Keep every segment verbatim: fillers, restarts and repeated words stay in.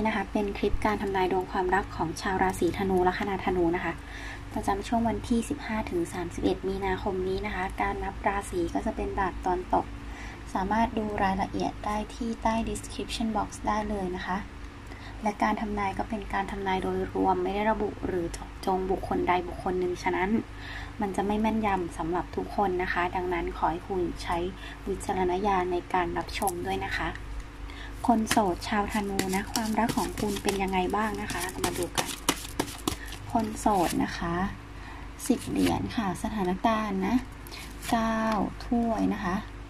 นะคะเป็นคลิปการทำนายดวงความรักของชาวราศีธนูลัคนาธนูนะคะประจำช่วงวันที่ สิบห้าถึงสามสิบเอ็ด มีนาคมนี้นะคะการนับราศีก็จะเป็นดาบตอนตกสามารถดูรายละเอียดได้ที่ใต้ description box ได้เลยนะคะและการทำนายก็เป็นการทำนายโดยรวมไม่ได้ระบุหรือเจาะจงบุคคลใดบุคคลหนึ่งฉะนั้นมันจะไม่แม่นยำสำหรับทุกคนนะคะดังนั้นขอให้คุณใช้วิจารณญาณในการรับชมด้วยนะคะคนโสดชาวธนูนะความรักของคุณเป็นยังไงบ้างนะคะเรามาดูกันคนโสดนะคะสิบเหรียญค่ะสถานการณ์นะเก้าถ้วยนะคะ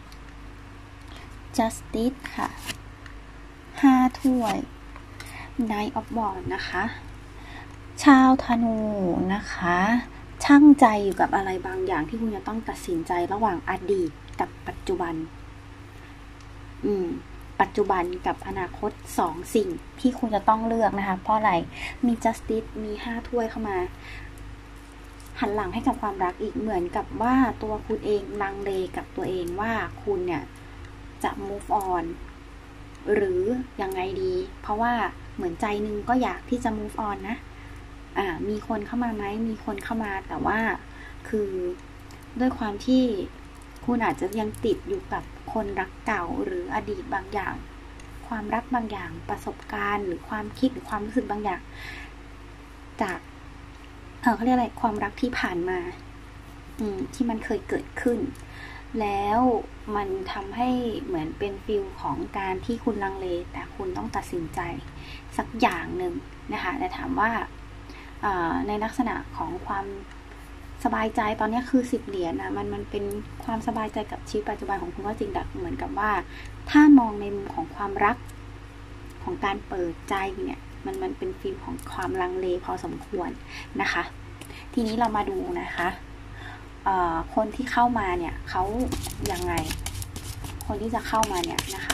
justice ค่ะห้าถ้วย Knight of Wands นะคะชาวธนูนะคะช่างใจอยู่กับอะไรบางอย่างที่คุณจะต้องตัดสินใจระหว่างอดีตกับปัจจุบันอืมปัจจุบันกับอนาคตสองสิ่งที่คุณจะต้องเลือกนะคะเพราะอะไรมี justice มีห้าถ้วยเข้ามาหันหลังให้กับความรักอีกเหมือนกับว่าตัวคุณเองลังเลกับตัวเองว่าคุณเนี่ยจะ move on หรือยังไงดีเพราะว่าเหมือนใจนึงก็อยากที่จะ move on นะอ่ามีคนเข้ามาไหมมีคนเข้ามาแต่ว่าคือด้วยความที่คุณอาจจะยังติดอยู่กับคนรักเก่าหรืออดีตบางอย่างความรักบางอย่างประสบการณ์หรือความคิดหรือความรู้สึกบางอย่างจากเออเขาเรียกอะไรความรักที่ผ่านมาอืมที่มันเคยเกิดขึ้นแล้วมันทำให้เหมือนเป็นฟิลของการที่คุณลังเลแต่คุณต้องตัดสินใจสักอย่างหนึ่งนะคะแต่ถามว่าในลักษณะของความสบายใจตอนนี้คือสิบเหรียญนะมันมันเป็นความสบายใจกับชีวิตปัจจุบันของคุณก็จริงแต่เหมือนกับว่าถ้ามองในมุมของความรักของการเปิดใจเนี่ยมันมันเป็นฟิลของความลังเลพอสมควรนะคะทีนี้เรามาดูนะคะคนที่เข้ามาเนี่ยเขายังไงคนที่จะเข้ามาเนี่ยนะคะ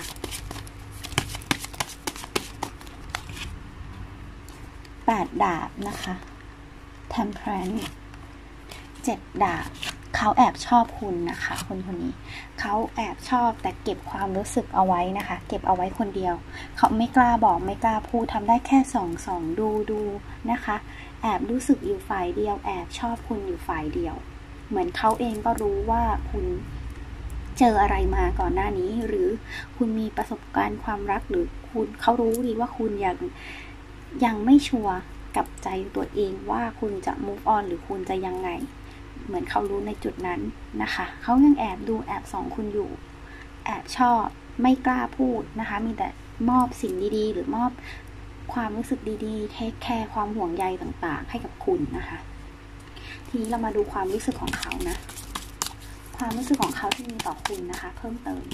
แปดดาบนะคะ Temperance เจ็ดดาบเขาแอบชอบคุณนะคะคนคนนี้เขาแอบชอบแต่เก็บความรู้สึกเอาไว้นะคะเก็บเอาไว้คนเดียวเขาไม่กล้าบอกไม่กล้าพูดทำได้แค่ส่องส่องดูดูนะคะแอบรู้สึกอยู่ฝ่ายเดียวแอบชอบคุณอยู่ฝ่ายเดียวเหมือนเขาเองก็รู้ว่าคุณเจออะไรมาก่อนหน้านี้หรือคุณมีประสบการณ์ความรักหรือคุณเขารู้ดีว่าคุณยังยังไม่ชัวร์กับใจตัวเองว่าคุณจะ move on หรือคุณจะยังไงเหมือนเขารู้ในจุดนั้นนะคะเขายังแอบดูแอบส่องคุณอยู่แอบชอบไม่กล้าพูดนะคะมีแต่มอบสิ่งดีๆหรือมอบความรู้สึกดีๆเทคแคร์ความห่วงใยต่างๆให้กับคุณนะคะทีนี้เรามาดูความรู้สึกของเขานะความรู้สึกของเขาที่มีต่อคุณนะคะเพิ่มเติม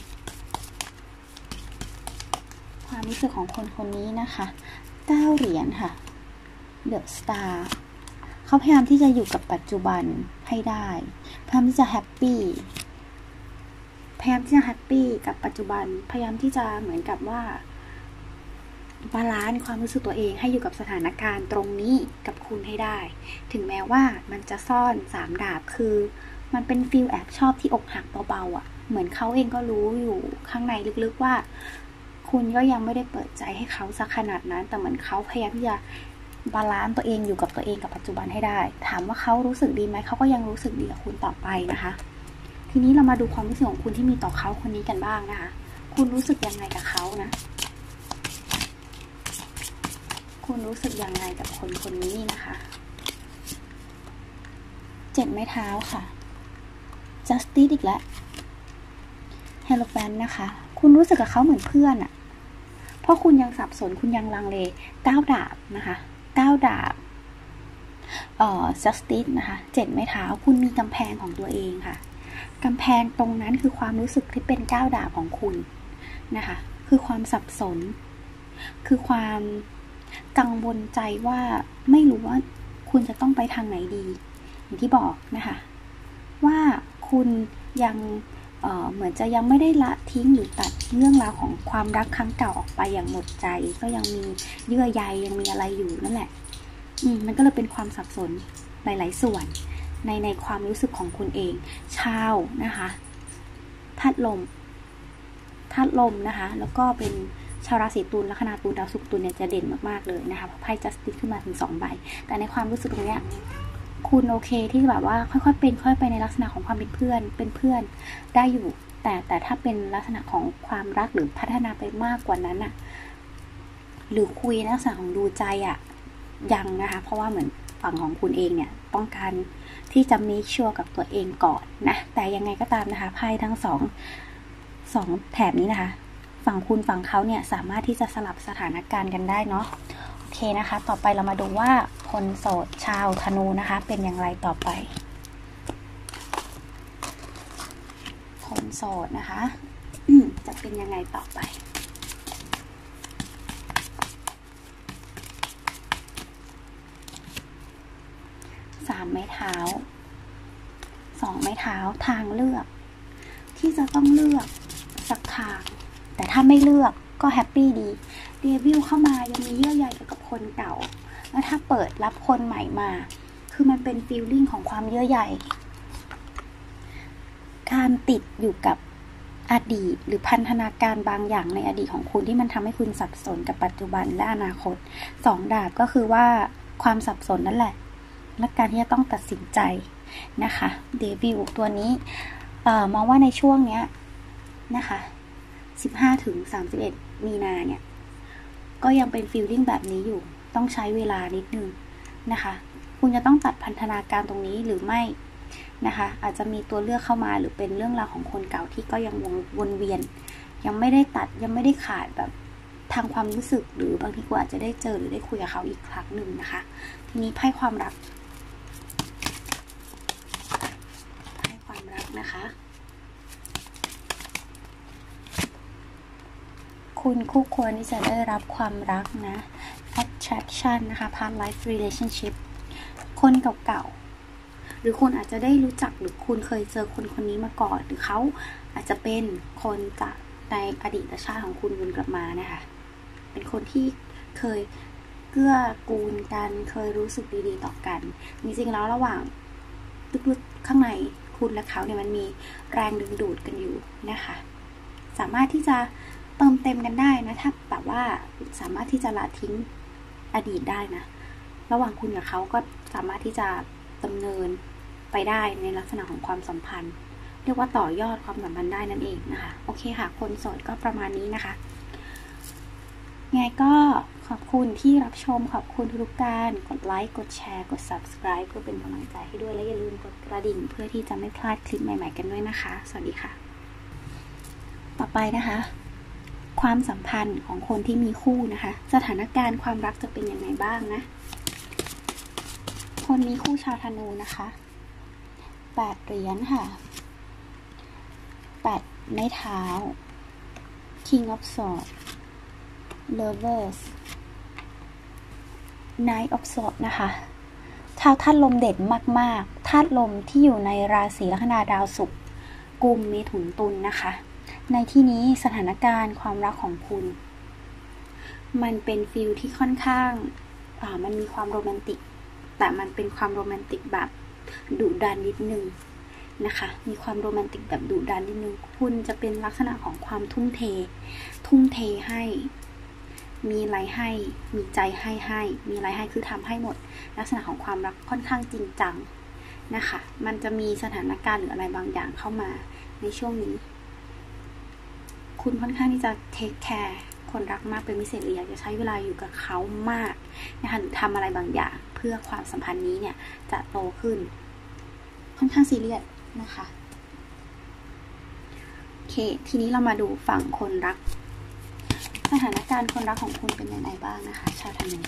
ความรู้สึกของคนคนนี้นะคะเก้าเหรียญค่ะ The Star เขาพยายามที่จะอยู่กับปัจจุบันให้ได้พยายามที่จะแฮปปี้พยายามที่จะแฮปปี้กับปัจจุบันพยายามที่จะเหมือนกับว่าบาลานซ์ความรู้สึกตัวเองให้อยู่กับสถานการณ์ตรงนี้กับคุณให้ได้ถึงแม้ว่ามันจะซ่อนสามดาบคือมันเป็นฟีลแอบชอบที่อกหักเบาๆอ่ะเหมือนเขาเองก็รู้อยู่ข้างในลึกๆว่าคุณก็ยังไม่ได้เปิดใจให้เขาสักขนาดนั้นแต่เหมือนเขาพยายามที่จะบาลานซ์ตัวเองอยู่กับตัวเองกับปัจจุบันให้ได้ถามว่าเขารู้สึกดีไหมเขาก็ยังรู้สึกดีกับคุณต่อไปนะคะทีนี้เรามาดูความรู้สึกของคุณที่มีต่อเขาคนนี้กันบ้างนะคะคุณรู้สึกยังไงกับเขานะคุณรู้สึกยังไงกับคนคนนี้นะคะเจ็ดไม้เท้าค่ะ Justice อีกแล้ว Hierophant นะคะคุณรู้สึกกับเขาเหมือนเพื่อนอะเพราะคุณยังสับสนคุณยังลังเลเก้าดาบนะคะเก้าดาบเอ่อ Justice นะคะเจ็ดไม้เท้าคุณมีกำแพงของตัวเองค่ะกำแพงตรงนั้นคือความรู้สึกที่เป็นเก้าดาบของคุณนะคะคือความสับสนคือความกังวลใจว่าไม่รู้ว่าคุณจะต้องไปทางไหนดีอย่างที่บอกนะคะว่าคุณยังเอ่อเหมือนจะยังไม่ได้ละทิ้งหรือตัดเรื่องราวของความรักครั้งเก่าออกไปอย่างหมดใจก็ยังมีเยื่อใยยังมีอะไรอยู่นั่นแหละอืมมันก็เลยเป็นความสับสนหลายๆส่วนในในความรู้สึกของคุณเองชาวนะคะธาตุลมธาตุลมนะคะแล้วก็เป็นชาวราศีตุลลัคนาตุลดาวศุกร์ตุลเนี่ยจะเด่นมากๆเลยนะคะเพราะไพ่จัสติสขึ้นมาถึงสองใบแต่ในความรู้สึกตรงเนี้ยคุณโอเคที่แบบว่าค่อยๆเป็นค่อยไปในลักษณะของความเป็นเพื่อนเป็นเพื่อนได้อยู่แต่แต่ถ้าเป็นลักษณะของความรักหรือพัฒนาไปมากกว่านั้นอะหรือคุยในลักษณะของดูใจอะยังนะคะเพราะว่าเหมือนฝั่งของคุณเองเนี่ยต้องการที่จะ make sure กับตัวเองก่อนนะแต่ยังไงก็ตามนะคะไพ่ทั้งสองสองแถบนี้นะคะฝั่งคุณฝั่งเขาเนี่ยสามารถที่จะสลับสถานการณ์กันได้เนาะโอเคนะคะต่อไปเรามาดูว่าคนโสดชาวธนูนะคะเป็นอย่างไรต่อไปคนโสดนะคะจะเป็นยังไงต่อไปสามไม้เท้าสองไม้เท้าทางเลือกที่จะต้องเลือกสักทางแต่ถ้าไม่เลือกก็แฮปปี้ดีเดวิลเข้ามายังมีเยื่อใยกับคนเก่าแล้วถ้าเปิดรับคนใหม่มาคือมันเป็นฟีลลิ่งของความเยื่อใยการติดอยู่กับอดีตหรือพันธนาการบางอย่างในอดีตของคุณที่มันทำให้คุณสับสนกับปัจจุบันและอนาคตสองดาบก็คือว่าความสับสนนั่นแหละและการที่จะต้องตัดสินใจนะคะเดวิลตัวนี้เอ่อมองว่าในช่วงเนี้ยนะคะสิบห้าถึงสามสิบเอ็ดมีนาเนี่ยก็ยังเป็นฟีลลิ่งแบบนี้อยู่ต้องใช้เวลานิดนึงนะคะคุณจะต้องตัดพันธนาการตรงนี้หรือไม่นะคะอาจจะมีตัวเลือกเข้ามาหรือเป็นเรื่องราวของคนเก่าที่ก็ยังวนเวียนยังไม่ได้ตัดยังไม่ได้ขาดแบบทางความรู้สึกหรือบางทีคุณอาจจะได้เจอหรือได้คุยกับเขาอีกครั้งหนึ่งนะคะทีนี้ไพ่ความรักไพ่ความรักนะคะคุณคู่ควรที่จะได้รับความรักนะ attraction นะคะ past life relationship คนเก่าๆหรือคุณอาจจะได้รู้จักหรือคุณเคยเจอคนคนนี้มาก่อนหรือเขาอาจจะเป็นคนจากในอดีตชาติของคุณวนกลับมานะคะเป็นคนที่เคยเกื้อกูลกันเคยรู้สึกดีๆต่อกันจริงๆแล้วระหว่างลึกๆข้างในคุณและเขาเนี่ยมันมีแรงดึงดูดกันอยู่นะคะสามารถที่จะเติมเต็มกันได้นะถ้าแบบว่าสามารถที่จะละทิ้งอดีตได้นะระหว่างคุณกับเขาก็สามารถที่จะดำเนินไปได้ในลักษณะของความสัมพันธ์เรียกว่าต่อยอดความสัมพันธ์ได้นั่นเองนะคะโอเคค่ะคนโสดก็ประมาณนี้นะคะไงก็ขอบคุณที่รับชมขอบคุณทุกการกดไลค์กดแชร์กด ซับสไครบ์ เพื่อเป็นกำลังใจให้ด้วยและอย่าลืมกดกระดิ่งเพื่อที่จะไม่พลาดคลิปใหม่ๆกันด้วยนะคะสวัสดีค่ะต่อไปนะคะความสัมพันธ์ของคนที่มีคู่นะคะสถานการณ์ความรักจะเป็นยังไงบ้างนะคนมีคู่ชาวธนูนะคะแปดเหรียญค่ะแปดไม้เท้า King of Swords Lovers Knight of Swords นะคะชาวธาตุลมเด่นมากๆธาตุลมที่อยู่ในราศีลัคนาดาวศุกร์กุมเมถุนตุลนะคะในที่นี้สถานการณ์ความรักของคุณมันเป็นฟีลที่ค่อนข้างอ่ามันมีความโรแมนติกแต่มันเป็นความโรแมนติกแบบดุดันนิดนึงนะคะมีความโรแมนติกแบบดุดันนิดนึงคุณจะเป็นลักษณะของความทุ่มเททุ่มเทให้มีอะไรให้มีใจให้ให้มีอะไรให้คือทำให้หมดลักษณะของความรักค่อนข้างจริงจังนะคะมันจะมีสถานการณ์หรืออะไรบางอย่างเข้ามาในช่วงนี้คุณค่อนข้างที่จะเทคแคร์คนรักมากเป็นพิเศษหรืออยากจะใช้เวลาอยู่กับเขามากนะคะหรือทำอะไรบางอย่างเพื่อความสัมพันธ์นี้เนี่ยจะโตขึ้นค่อนข้างซีเรียสนะคะโอเคทีนี้เรามาดูฝั่งคนรักสถานการณ์คนรักของคุณเป็นยังไงบ้างนะคะชาวธนู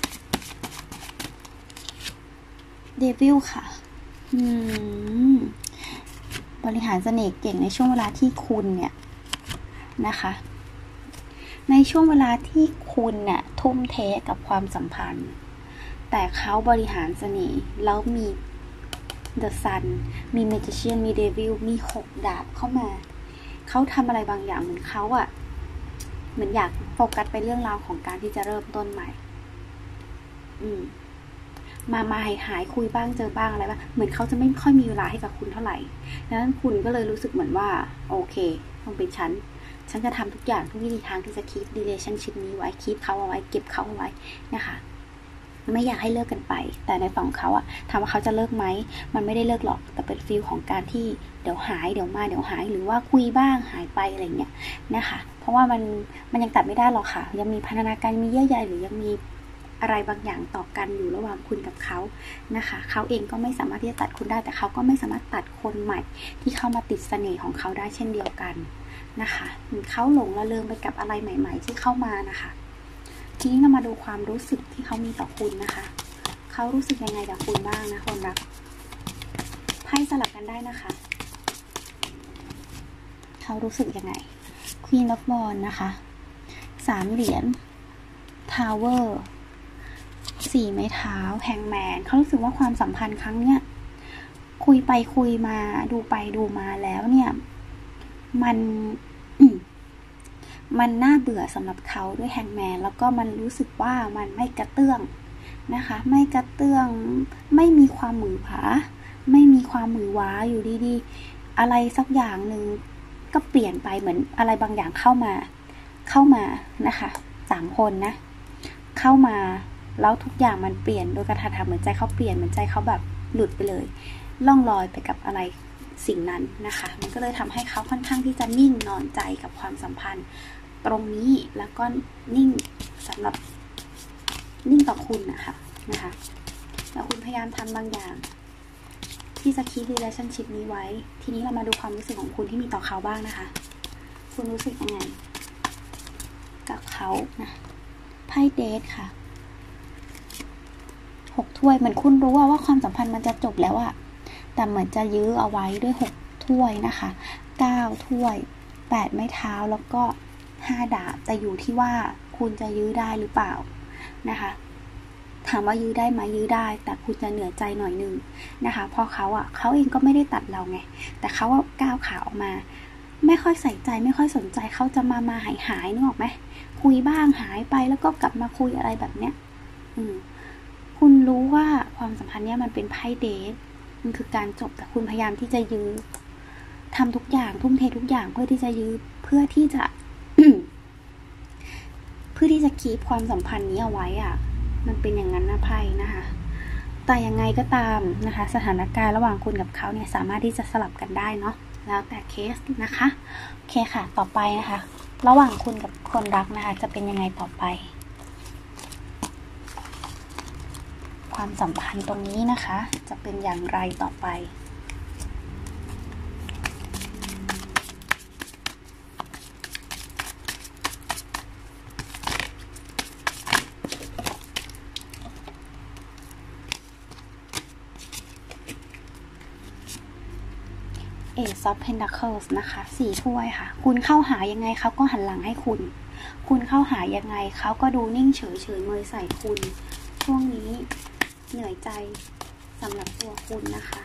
เดวิลค่ะอืมบริหารเสน่ห์เก่งในช่วงเวลาที่คุณเนี่ยนะคะในช่วงเวลาที่คุณเนี่ยทุ่มเทกับความสัมพันธ์แต่เขาบริหารเสน่ห์แล้วมี The Sun มี Magician มี Devil มีหกดาบเข้ามาเขาทำอะไรบางอย่างเหมือนเขาอะเหมือนอยากโฟกัสไปเรื่องราวของการที่จะเริ่มต้นใหม่อืมมามาหายหายคุยบ้างเจอบ้างอะไรบ้างเหมือนเขาจะไม่ค่อยมีเวลาให้กับคุณเท่าไหร่ดังนั้นคุณก็เลยรู้สึกเหมือนว่าโอเคต้องเป็นฉันฉันจะทำทุกอย่างทุกวิธีทางที่จะคีป relationship นี้ไว้คีปเขาเอาไว้เก็บเขาเอาไว้นะคะไม่อยากให้เลิกกันไปแต่ในฝั่งเขาอะถามว่าเขาจะเลิกไหมมันไม่ได้เลิกหรอกแต่เป็นฟีลของการที่เดี๋ยวหายเดี๋ยวมาเดี๋ยวหายหรือว่าคุยบ้างหายไปอะไรเงี้ยนะคะเพราะว่ามันมันยังตัดไม่ได้หรอกค่ะยังมีพันธนาการมีเยื่อใยหรือยังมีอะไรบางอย่างต่อกันอยู่ระหว่างคุณกับเขานะคะเขาเองก็ไม่สามารถที่จะตัดคุณได้แต่เขาก็ไม่สามารถตัดคนใหม่ที่เข้ามาติดเสน่ห์ของเขาได้เช่นเดียวกันนะคะเขาหลงระเริงไปกับอะไรใหม่ๆที่เข้ามานะคะทีนี้เรามาดูความรู้สึกที่เขามีต่อคุณนะคะเขารู้สึกยังไงกับคุณบ้างนะคนรักไพ่สลับกันได้นะคะเขารู้สึกยังไง Queen of Wands นะคะสามเหรียญ Tower สี่ไม้เท้าแฮงแมนเขารู้สึกว่าความสัมพันธ์ครั้งเนี้ยคุยไปคุยมาดูไปดูมาแล้วเนี่ยมันมันน่าเบื่อสำหรับเขาด้วยแฮงแมนแล้วก็มันรู้สึกว่ามันไม่กระเตื้องนะคะไม่กระเตื้องไม่มีความหมือผาไม่มีความหมือว้าอยู่ดีๆอะไรสักอย่างหนึ่งก็เปลี่ยนไปเหมือนอะไรบางอย่างเข้ามาเข้ามานะคะสามคนนะเข้ามาแล้วทุกอย่างมันเปลี่ยนโดยกระทันหันเหมือนใจเขาเปลี่ยนเหมือนใจเขาแบบหลุดไปเลยล่องลอยไปกับอะไรสิ่งนั้นนะคะมันก็เลยทำให้เขาค่อนข้างที่จะนิ่งนอนใจกับความสัมพันธ์ตรงนี้แล้วก็นิ่งสำหรับนิ่งต่อคุณนะคะนะคะแต่คุณพยายามทำบางอย่างที่จะคีป relationship นี้ไว้ทีนี้เรามาดูความรู้สึกของคุณที่มีต่อเขาบ้างนะคะคุณรู้สึกยังไงกับเขานะไพ่เดทค่ะหกถ้วยเหมือนคุณรู้ว่าว่าความสัมพันธ์มันจะจบแล้วอะแต่เหมือนจะยื้อเอาไว้ด้วยหกถ้วยนะคะเก้าถ้วยแปดไม้เท้าแล้วก็ห้าดาบแต่อยู่ที่ว่าคุณจะยื้อได้หรือเปล่านะคะถามว่ายื้อได้ไหมยื้อได้แต่คุณจะเหนื่อยใจหน่อยนึงนะคะเพราะเขาอะเขาเองก็ไม่ได้ตัดเราไงแต่เขาว่าก้าวขาออกมาไม่ค่อยใส่ใจไม่ค่อยสนใจเขาจะมามาหายหายนึกออกไหมคุยบ้างหายไปแล้วก็กลับมาคุยอะไรแบบเนี้ยอืมคุณรู้ว่าความสัมพันธ์เนี้ยมันเป็นไพ่เดทมันคือการจบแต่คุณพยายามที่จะยื้อทำทุกอย่างทุ่มเททุกอย่างเพื่อที่จะยื้อเพื่อที่จะ เพื่อที่จะคีปความสัมพันธ์นี้เอาไว้อ่ะมันเป็นอย่างนั้นนะไพ่นะคะแต่ยังไงก็ตามนะคะสถานการณ์ระหว่างคุณกับเขาเนี่ยสามารถที่จะสลับกันได้เนาะแล้วแต่เคสนะคะโอเคค่ะต่อไปนะคะระหว่างคุณกับคนรักนะคะจะเป็นยังไงต่อไปความสัมพันธ์ตรงนี้นะคะจะเป็นอย่างไรต่อไปAce of Pentacles นะคะสี่ถ้วยค่ะคุณเข้าหายังไงเขาก็หันหลังให้คุณคุณเข้าหายังไงเขาก็ดูนิ่งเฉยเฉยเมยใส่คุณช่วงนี้เหนื่อยใจสำหรับตัวคุณนะคะ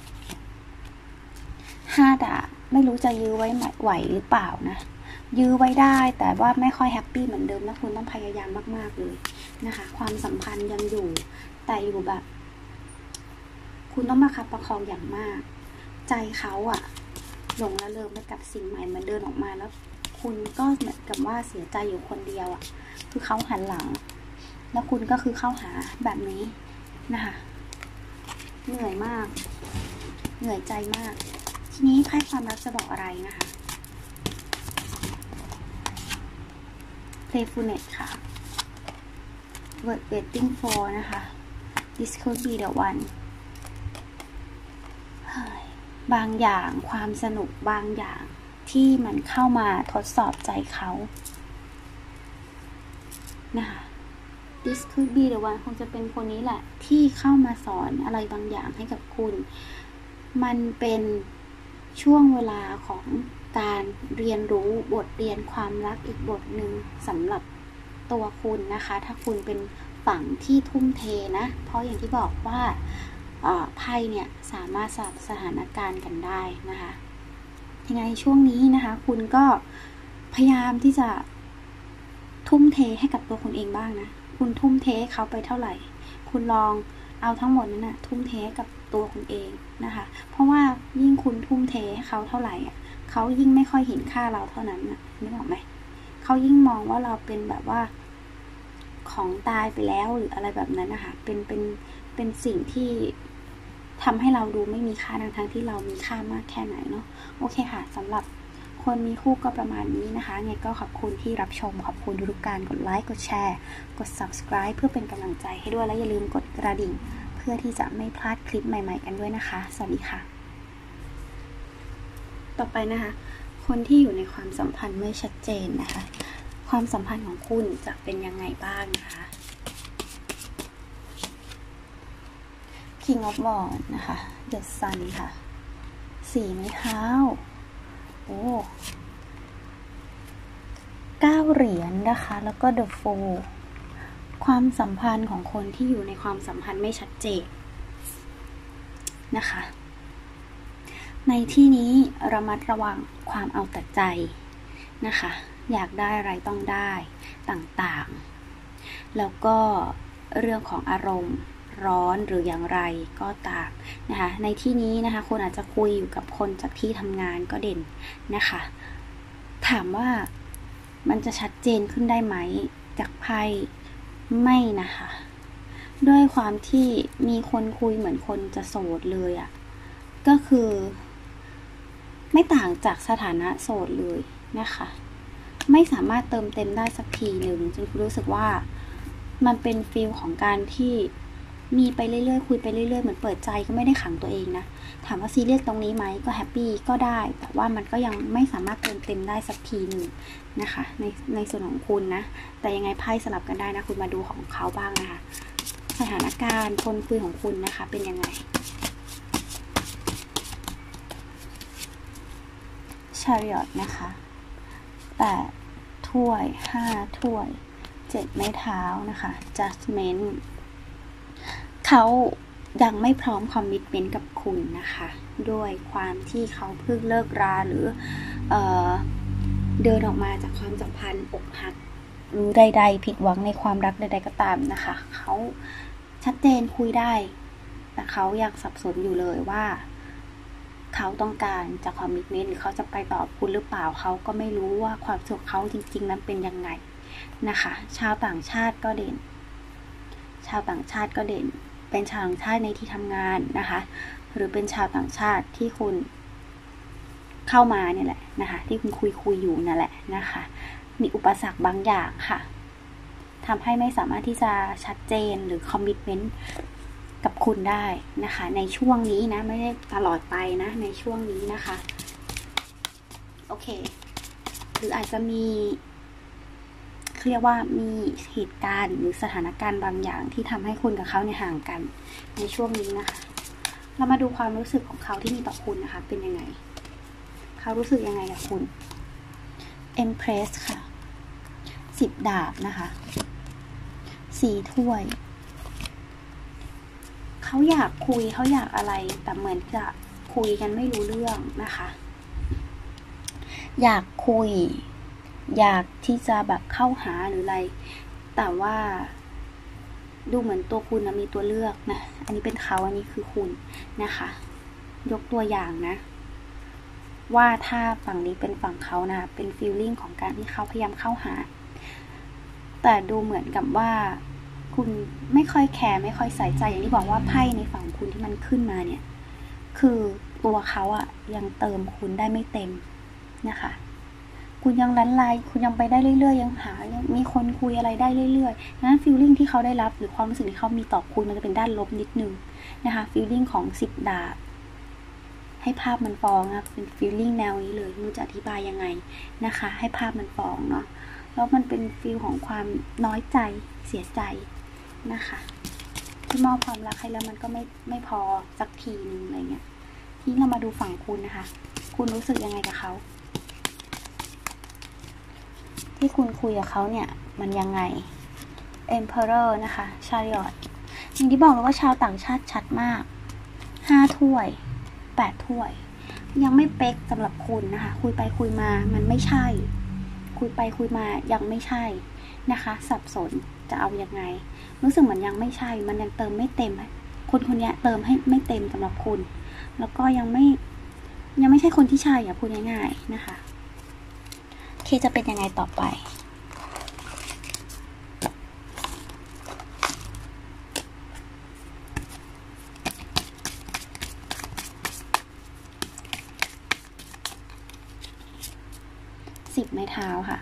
ห้าดาบไม่รู้จะยื้อไว้ไหวหรือเปล่านะยื้อไว้ได้แต่ว่าไม่ค่อยแฮปปี้เหมือนเดิมนะคุณต้องพยายามมากๆเลยนะคะความสัมพันธ์ยังอยู่แต่อยู่แบบคุณต้องมาคับประคองอย่างมากใจเขาอะหลงระเริงไปกับสิ่งใหม่มันเดินออกมาแล้วคุณก็เหมือนกับว่าเสียใจอยู่คนเดียวอะคือเขาหันหลังแล้วคุณก็คือเข้าหาแบบนี้นะคะเหนื่อยมากเหนื่อยใจมากทีนี้ไพ่ความรักจะบอกอะไรนะคะ Playfulness ค่ะ Word waiting for นะคะ This could be the oneบางอย่างความสนุกบางอย่างที่มันเข้ามาทดสอบใจเขานะคะ This could be the one คงจะเป็นคนนี้แหละที่เข้ามาสอนอะไรบางอย่างให้กับคุณมันเป็นช่วงเวลาของการเรียนรู้บทเรียนความรักอีกบทหนึ่งสำหรับตัวคุณนะคะถ้าคุณเป็นฝั่งที่ทุ่มเทนะเพราะอย่างที่บอกว่าไพ่เนี่ยสามารถสลับสถานการณ์กันได้นะคะยังไงช่วงนี้นะคะคุณก็พยายามที่จะทุ่มเทให้กับตัวคุณเองบ้างนะคุณทุ่มเทเขาไปเท่าไหร่คุณลองเอาทั้งหมดนั้นนะทุ่มเทกับตัวคุณเองนะคะเพราะว่ายิ่งคุณทุ่มเทให้เขาเท่าไหร่เขายิ่งไม่ค่อยเห็นค่าเราเท่านั้นนะนึกออกไหมเขายิ่งมองว่าเราเป็นแบบว่าของตายไปแล้วหรืออะไรแบบนั้นนะคะเป็นเป็นเป็นสิ่งที่ทำให้เราดูไม่มีค่าทั้งๆที่เรามีค่ามากแค่ไหนเนาะโอเคค่ะสำหรับคนมีคู่ก็ประมาณนี้นะคะไงก็ขอบคุณที่รับชมขอบคุณทุกการกดไลค์กดแชร์กด subscribe เพื่อเป็นกำลังใจให้ด้วยและอย่าลืมกดกระดิ่งเพื่อที่จะไม่พลาดคลิปใหม่ๆกันด้วยนะคะสวัสดีค่ะต่อไปนะคะคนที่อยู่ในความสัมพันธ์ไม่ชัดเจนนะคะความสัมพันธ์ของคุณจะเป็นยังไงบ้างนะคะ King of Wands นะคะ The Sun ค่ะสี่ไม้เท้าโอ้เก้าเหรียญนะคะแล้วก็ The Fool ความสัมพันธ์ของคนที่อยู่ในความสัมพันธ์ไม่ชัดเจนนะคะในที่นี้ระมัดระวังความเอาแต่ใจนะคะอยากได้อะไรต้องได้ต่างๆแล้วก็เรื่องของอารมณ์ร้อนหรืออย่างไรก็ตามนะคะในที่นี้นะคะคุณอาจจะคุยอยู่กับคนจากที่ทำงานก็เด่นนะคะถามว่ามันจะชัดเจนขึ้นได้ไหมจากไพ่ไม่นะคะด้วยความที่มีคนคุยเหมือนคนจะโสดเลยอะก็คือไม่ต่างจากสถานะโสดเลยนะคะไม่สามารถเติมเต็มได้สักทีหนึ่งจนคุณรู้สึกว่ามันเป็นฟีลของการที่มีไปเรื่อยๆคุยไปเรื่อยๆเหมือนเปิดใจก็ไม่ได้ขังตัวเองนะถามว่าซีเรียสตรงนี้ไหมก็แฮปปี้ก็ได้แต่ว่ามันก็ยังไม่สามารถเติมเต็มได้สักทีหนึ่งนะคะในในส่วนของคุณนะแต่ยังไงไพ่สลับกันได้นะคุณมาดูของเขาบ้างนะคะสถานการณ์คนคุยของคุณนะคะเป็นยังไงChariot นะคะแปดถ้วยห้าถ้วยเจ็ดไม้เท้านะคะ Judgment เขายังไม่พร้อมคอมมิตเมนต์กับคุณนะคะด้วยความที่เขาเพิ่งเลิกราหรือเอ่อเดินออกมาจากความสัมพันธ์อกหักหรือใดๆผิดหวังในความรักใดๆก็ตามนะคะเขาชัดเจนคุยได้แต่เขายังสับสนอยู่เลยว่าเขาต้องการจะคอมมิตเมนต์หรือเขาจะไปต่อคุณหรือเปล่าเขาก็ไม่รู้ว่าความสุขเขาจริงๆนั้นเป็นยังไงนะคะชาวต่างชาติก็เด่นชาวต่างชาติก็เด่นเป็นชาวต่างชาติในที่ทำงานนะคะหรือเป็นชาวต่างชาติที่คุณเข้ามาเนี่ยแหละนะคะที่คุณคุยคุยอยู่นั่นแหละนะคะมีอุปสรรคบางอย่างค่ะทำให้ไม่สามารถที่จะชัดเจนหรือคอมมิตเมนต์กับคุณได้นะคะในช่วงนี้นะไม่ได้ตลอดไปนะในช่วงนี้นะคะโอเคหรืออาจจะมีเรียกว่ามีเหตุการณ์หรือสถานการณ์บางอย่างที่ทำให้คุณกับเขาเนี่ยห่างกันในช่วงนี้นะคะเรามาดูความรู้สึกของเขาที่มีต่อคุณนะคะเป็นยังไงเขารู้สึกยังไงกับคุณ Empress ค่ะสิบดาบนะคะสี่ถ้วยเขาอยากคุยเขาอยากอะไรแต่เหมือนจะคุยกันไม่รู้เรื่องนะคะอยากคุยอยากที่จะแบบเข้าหาหรืออะไรแต่ว่าดูเหมือนตัวคุณนะมีตัวเลือกนะอันนี้เป็นเขาอันนี้คือคุณนะคะยกตัวอย่างนะว่าถ้าฝั่งนี้เป็นฝั่งเขานะเป็นฟีลลิ่งของการที่เขาพยายามเข้าหาแต่ดูเหมือนกับว่าคุณไม่ค่อยแคร์ไม่ค่อยใส่ใจอย่างที่บอกว่าไพ่ในฝั่งคุณที่มันขึ้นมาเนี่ยคือตัวเขาอะยังเติมคุณได้ไม่เต็มนะคะคุณยังลั้นไลคุณยังไปได้เรื่อยๆยังหายังมีคนคุยอะไรได้เรื่อยๆนั้นฟีลลิ่งที่เขาได้รับหรือความรู้สึกที่เขามีต่อคุณมันจะเป็นด้านลบนิดนึงนะคะฟีลลิ่งของสิบดาบให้ภาพมันฟ้องนะเป็นฟีลลิ่งแนวนี้เลยไม่รู้จะอธิบายยังไงนะคะให้ภาพมันฟ้องเนาะแล้วมันเป็นฟีลของความน้อยใจเสียใจนะคะที่มอบความรักให้แล้วมันก็ไม่ไม่พอสักทีนึงอะไรเงี้ยทีนี้เรามาดูฝั่งคุณนะคะคุณรู้สึกยังไงกับเขาที่คุณคุยกับเขาเนี่ยมันยังไง Emperor นะคะ Chariot อย่างที่บอกเลยว่าชาวต่างชาติชัดมากห้าถ้วยแปดถ้วยยังไม่เป๊กสำหรับคุณนะคะคุยไปคุยมามันไม่ใช่คุยไปคุยมายังไม่ใช่นะคะสับสนจะเอายังไงรู้สึกเหมือนยังไม่ใช่มันยังเติมไม่เต็มคนคนนี้เติมให้ไม่เต็มสำหรับคุณแล้วก็ยังไม่ยังไม่ใช่คนที่ใช่อย่าพูดง่ายๆนะคะเคจะเป็นยังไงต่อไปสิบไม้เท้าค่ะ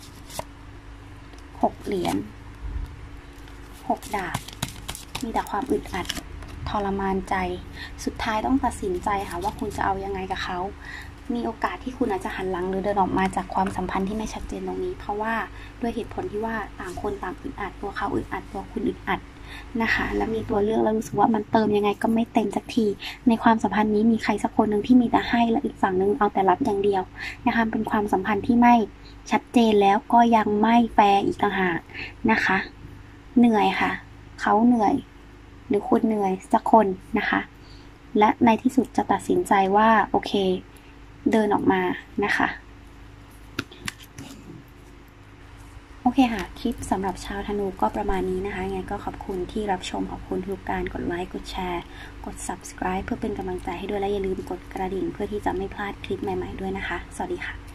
หกเหรียญหกดาบมีแต่ความอึดอัดทรมานใจสุดท้ายต้องตัดสินใจค่ะว่าคุณจะเอายังไงกับเขามีโอกาสที่คุณอาจจะหันหลังหรือเดินออกมาจากความสัมพันธ์ที่ไม่ชัดเจนตรงนี้เพราะว่าด้วยเหตุผลที่ว่าต่างคนต่างอึดอัดตัวเขาอึดอัดตัวคุณอึดอัดนะคะแล้วมีตัวเลือกแล้วรู้สึกว่ามันเติมยังไงก็ไม่เต็มสักทีในความสัมพันธ์นี้มีใครสักคนหนึ่งที่มีแต่ให้และอีกฝั่งหนึ่งเอาแต่รับอย่างเดียวนะคะเป็นความสัมพันธ์ที่ไม่ชัดเจนแล้วก็ยังไม่แฟร์อีกต่างหากนะคะเหนื่อยค่ะเขาเหนื่อยหรือคุณเหนื่อยสักคนนะคะและในที่สุดจะตัดสินใจว่าโอเคเดินออกมานะคะโอเคค่ะคลิปสำหรับชาวธนูก็ประมาณนี้นะคะยังไงก็ขอบคุณที่รับชมขอบคุณทุกการกดไลค์กดแชร์กด ซับสไครบ์ เพื่อเป็นกำลังใจให้ด้วยและอย่าลืมกดกระดิ่งเพื่อที่จะไม่พลาดคลิปใหม่ๆด้วยนะคะสวัสดีค่ะ